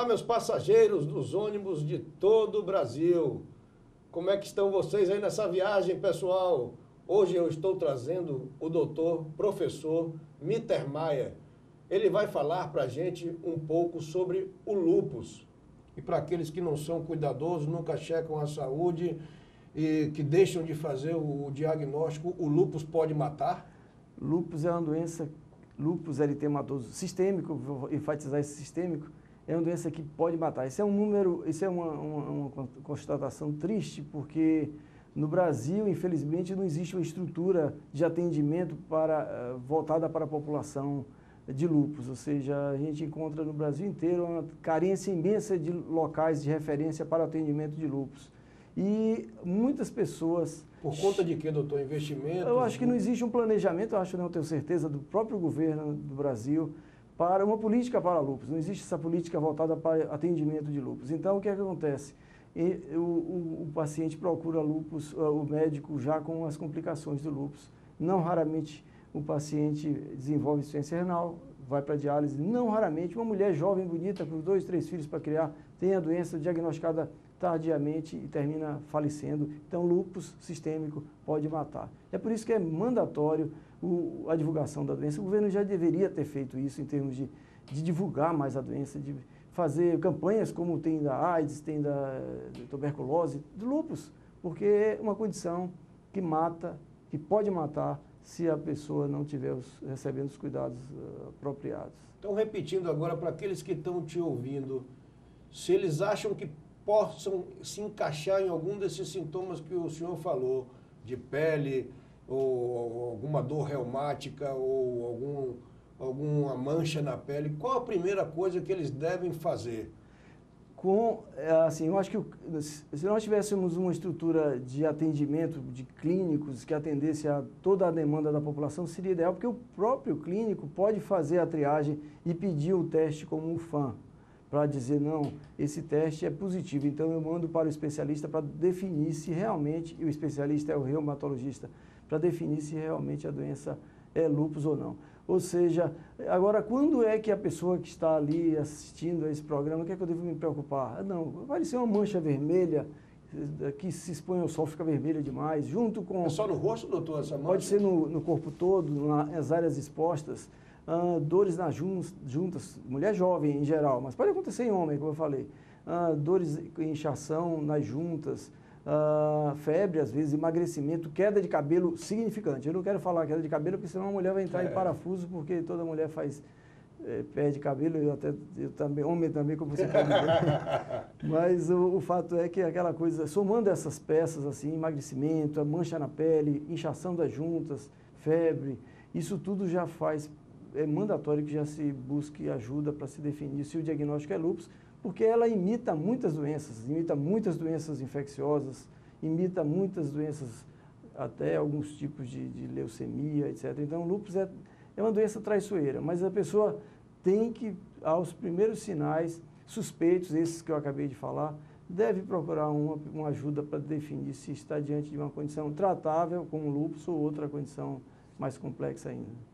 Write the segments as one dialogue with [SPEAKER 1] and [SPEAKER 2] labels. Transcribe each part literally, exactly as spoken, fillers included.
[SPEAKER 1] Olá, meus passageiros dos ônibus de todo o Brasil. Como é que estão vocês aí nessa viagem, pessoal? Hoje eu estou trazendo o doutor, professor Mittermeier. Ele vai falar para a gente um pouco sobre o lúpus. E para aqueles que não são cuidadosos, nunca checam a saúde e que deixam de fazer o diagnóstico, o lúpus pode matar?
[SPEAKER 2] Lúpus é uma doença, lúpus eritematoso sistêmico, vou enfatizar esse sistêmico, é uma doença que pode matar. Isso é um número, isso é uma, uma, uma constatação triste, porque no Brasil, infelizmente, não existe uma estrutura de atendimento para, voltada para a população de lúpus, ou seja, a gente encontra no Brasil inteiro uma carência imensa de locais de referência para atendimento de lúpus. E muitas pessoas...
[SPEAKER 1] Por conta de quê, doutor? Investimento?
[SPEAKER 2] Eu acho que não existe um planejamento, eu acho, não tenho certeza, do próprio governo do Brasil para uma política para lúpus. Não existe essa política voltada para atendimento de lúpus. Então, o que é que acontece? E, o, o, o paciente procura lúpus, o médico já com as complicações do lúpus. Não raramente o paciente desenvolve insuficiência renal, vai para diálise. Não raramente uma mulher jovem, bonita, com dois, três filhos para criar, tem a doença diagnosticada tardiamente e termina falecendo. Então, lúpus sistêmico pode matar. É por isso que é mandatório o, a divulgação da doença. O governo já deveria ter feito isso em termos de, de divulgar mais a doença, de fazer campanhas como tem da AIDS, tem da tuberculose, do lúpus, porque é uma condição que mata, que pode matar se a pessoa não estiver os, recebendo os cuidados uh, apropriados.
[SPEAKER 1] Então, repetindo agora para aqueles que estão te ouvindo, se eles acham que possam se encaixar em algum desses sintomas que o senhor falou, de pele, ou alguma dor reumática, ou algum, alguma mancha na pele, qual a primeira coisa que eles devem fazer?
[SPEAKER 2] Com, assim, eu acho que se nós tivéssemos uma estrutura de atendimento de clínicos que atendesse a toda a demanda da população, seria ideal, porque o próprio clínico pode fazer a triagem e pedir o teste como um fã, para dizer, não, esse teste é positivo, então eu mando para o especialista para definir se realmente, e o especialista é o reumatologista, para definir se realmente a doença é lúpus ou não. Ou seja, agora, quando é que a pessoa que está ali assistindo a esse programa, o que é que eu devo me preocupar? Não, apareceu uma mancha vermelha, que se expõe ao sol, fica vermelha demais, junto com...
[SPEAKER 1] É só no rosto, doutor, essa mancha?
[SPEAKER 2] Pode ser no, no corpo todo, nas áreas expostas, ah, dores nas juntas, mulher jovem em geral, mas pode acontecer em homem, como eu falei, ah, dores, inchação nas juntas, Uh, febre, às vezes, emagrecimento, queda de cabelo significante. Eu não quero falar queda de cabelo, porque senão a mulher vai entrar é. em parafuso, porque toda mulher faz, é, perde cabelo, eu até, eu também, homem também, como você pode ver. Mas o, o fato é que aquela coisa, somando essas peças, assim, emagrecimento, a mancha na pele, inchação das juntas, febre, isso tudo já faz, é mandatório que já se busque ajuda para se definir se o diagnóstico é lúpus, porque ela imita muitas doenças, imita muitas doenças infecciosas, imita muitas doenças, até alguns tipos de, de leucemia, etcétera. Então, o lúpus é, é uma doença traiçoeira, mas a pessoa tem que, aos primeiros sinais suspeitos, esses que eu acabei de falar, deve procurar uma, uma ajuda para definir se está diante de uma condição tratável, como lúpus, ou outra condição mais complexa ainda.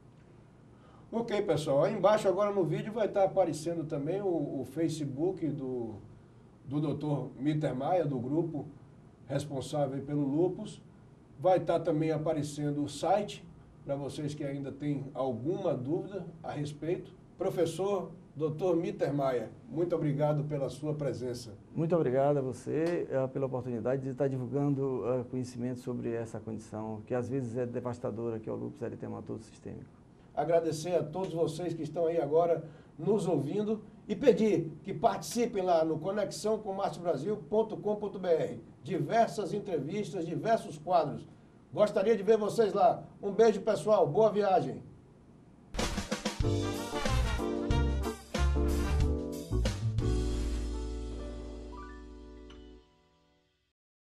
[SPEAKER 1] Ok, pessoal, aí embaixo agora no vídeo vai estar aparecendo também o, o Facebook do, do doutor Mittermeier, do grupo responsável pelo lúpus. Vai estar também aparecendo o site, para vocês que ainda têm alguma dúvida a respeito. Professor doutor Mittermeier, muito obrigado pela sua presença.
[SPEAKER 2] Muito obrigado a você uh, pela oportunidade de estar divulgando uh, conhecimento sobre essa condição, que às vezes é devastadora, que é o lúpus eritematoso sistêmico.
[SPEAKER 1] Agradecer a todos vocês que estão aí agora nos ouvindo e pedir que participem lá no conexão com márcio brasil ponto com ponto br. Diversas entrevistas, diversos quadros. Gostaria de ver vocês lá. Um beijo, pessoal. Boa viagem.